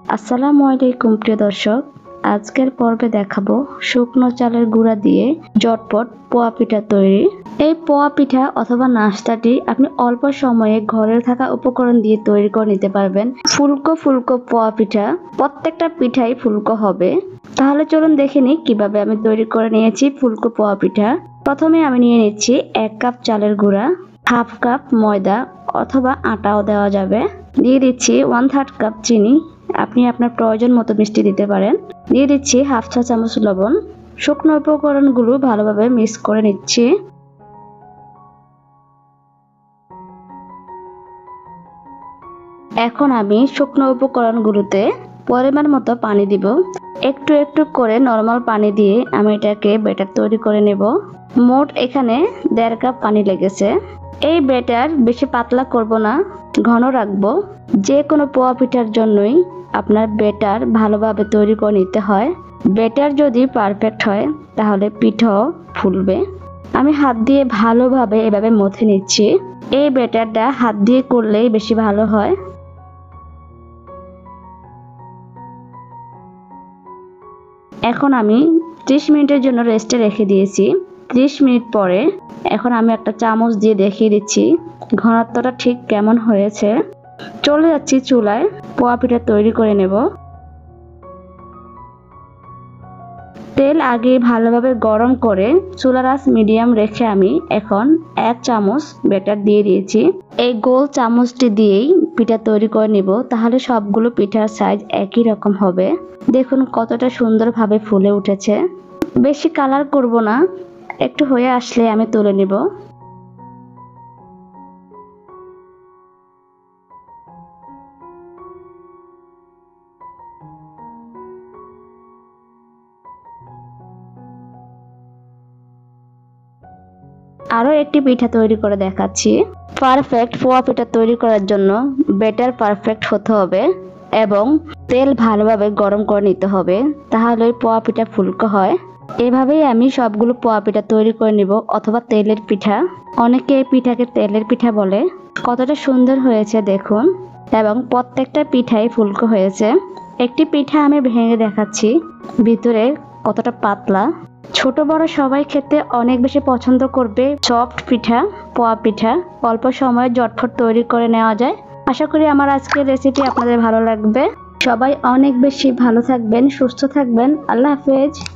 আসসালামু আলাইকুম প্রিয় দর্শক, আজকের পর্বে দেখাবো শুকনো চালের গুঁড়া দিয়ে ঝটপট পোয়া পিঠা তৈরি। এই পোয়া পিঠা অথবা নাস্তাটি আপনি অল্প সময়ে ঘরে থাকা উপকরণ দিয়ে তৈরি করে নিতে পারবেন। ফুলকো ফুলকো পোয়া পিঠা, প্রত্যেকটা পিঠাই ফুলকো হবে। তাহলে চলুন দেখে নিই কিভাবে আমি তৈরি করে নিয়েছি ফুলকো পোয়া পিঠা। প্রথমে আমি নিয়ে নিচ্ছি 1 কাপ চালের গুঁড়া, হাফ কাপ ময়দা অথবা আটাও দেওয়া যাবে। দিয়ে দিচ্ছি 1/3 কাপ চিনি, আপনি আপনার প্রয়োজন মতো মিষ্টি দিতে পারেন। দিয়ে দিচ্ছি হাফ চা চামচ লবণ। শুকনো উপকরণগুলো ভালোভাবে মিক্স করে নিচ্ছি। এখন আমি শুকনো উপকরণগুলোতে পরিমাণ মতো পানি দিব। একটু একটু করে নরমাল পানি দিয়ে আমি এটাকে ব্যাটার তৈরি করে নেব। মোট এখানে 1.5 কাপ পানি লেগেছে। এই ব্যাটার বেশি পাতলা করব না, ঘন রাখবো। যে কোনো পোয়া পিঠার জন্যই আপনার ব্যাটার ভালোভাবে তৈরি করে নিতে হয়। ব্যাটার যদি পারফেক্ট হয় তাহলে পিঠাও ফুলবে। আমি হাত দিয়ে ভালোভাবে এভাবে মথে নিচ্ছি। এই ব্যাটারটা হাত দিয়ে করলেই বেশি ভালো হয়। এখন আমি 30 মিনিটের জন্য রেস্টে রেখে দিয়েছি। 30 মিনিট পরে এখন আমি একটা চামচ দিয়ে দেখিয়ে দিচ্ছি ঘনত্বটা ঠিক কেমন হয়েছে। চলে যাচ্ছি চুলায়, পোয়া পিঠা তৈরি করে নেব। তেল আগে ভালোভাবে গরম করে চুলার আঁচ মিডিয়াম রেখে আমি এখন 1 চামচ ব্যাটার দিয়ে দিয়েছি। এই গোল চামচটি দিয়েই পিঠা তৈরি করে নিব, তাহলে সবগুলো পিঠার সাইজ একই রকম হবে। দেখুন কতটা সুন্দরভাবে ফুলে উঠেছে। বেশি কালার করব না, একটু হয়ে আসলে আমি তুলে নিব। আরো একটি পিঠা তৈরি করে দেখাচ্ছি। পারফেক্ট পোয়া পিঠা তৈরি করার জন্য ব্যাটার পারফেক্ট হতে হবে এবং তেল ভালোভাবে গরম করে নিতে হবে, তাহলে পোয়া পিঠা ফুলকো হয়। এভাবেই আমি সবগুলো পোয়া পিঠা তৈরি করে নিব, অথবা তেলের পিঠা। অনেকে এই পিঠাকে তেলের পিঠা বলে। কতটা সুন্দর হয়েছে দেখুন, এবং প্রত্যেকটা পিঠাই ফুলকো হয়েছে। একটি পিঠা আমি ভেঙে দেখাচ্ছি, ভিতরে কতটা পাতলা। ছোট বড় সবাই খেতে অনেক বেশি পছন্দ করবে সফট পিঠা, পোয়া পিঠা। অল্প সময়ে ঝটফট তৈরি করে নেওয়া যায়। আশা করি আমার আজকের রেসিপি আপনাদের ভালো লাগবে। সবাই অনেক বেশি ভালো থাকবেন, সুস্থ থাকবেন। আল্লাহ হাফেজ।